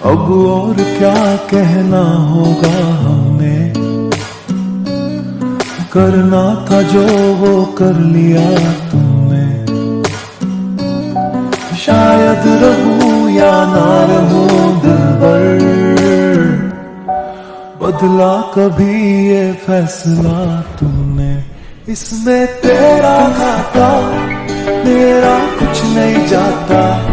अब और क्या कहना होगा हमें, करना था जो वो कर लिया तुमने। शायद रहूं या ना रहूं दिलबर, बदला कभी ये फैसला तुमने। इसमें तेरा घाटा मेरा कुछ नहीं जाता,